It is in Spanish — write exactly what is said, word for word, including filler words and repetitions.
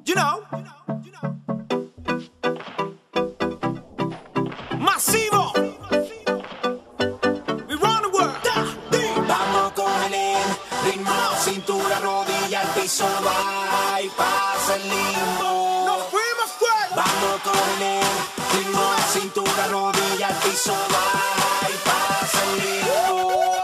You know. Masivo. We run the world. Vamos con el ritmo, cintura, rodilla, al piso, va y pasa el limbo. Nos fuimos fuera. Vamos con el ritmo, cintura, rodilla, al piso, va y pasa el limbo.